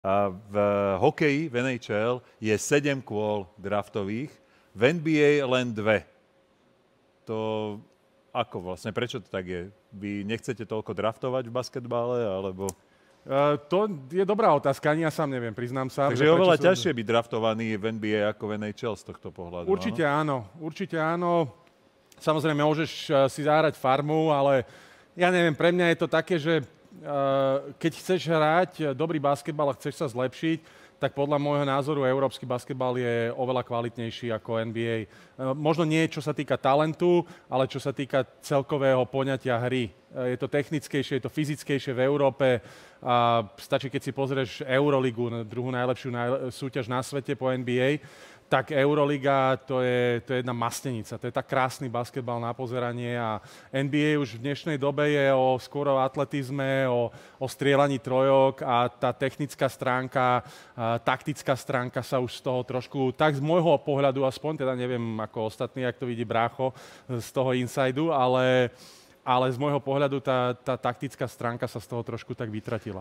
A v hokeji, v NHL, je 7 kôl draftových, v NBA len 2. To ako vlastne, prečo to tak je? Vy nechcete toľko draftovať v basketbale, alebo... To je dobrá otázka, ani ja sám neviem, priznám sa. Takže je oveľa ťažšie byť draftovaný v NBA ako v NHL z tohto pohľadu. Určite áno, určite áno. Samozrejme, môžeš si zahrať farmu, ale ja neviem, pre mňa je to také, že keď chceš hrať dobrý basketbal a chceš sa zlepšiť, tak podľa môjho názoru európsky basketbal je oveľa kvalitnejší ako NBA. Možno nie, čo sa týka talentu, ale čo sa týka celkového poňatia hry. Je to technickejšie, je to fyzickejšie v Európe. A stačí, keď si pozrieš Euroligu, druhú najlepšiu súťaž na svete po NBA, tak Euroliga to je jedna mastenica. To je tak krásny basketbal na pozeranie a NBA už v dnešnej dobe je skôr o atletizme, o strieľaní trojok a tá technická stránka, taktická stránka sa už z toho trošku, tak z môjho pohľadu aspoň, teda neviem ako ostatní, jak to vidí brácho z toho insajdu, ale z môjho pohľadu tá taktická stránka sa z toho trošku tak vytratila.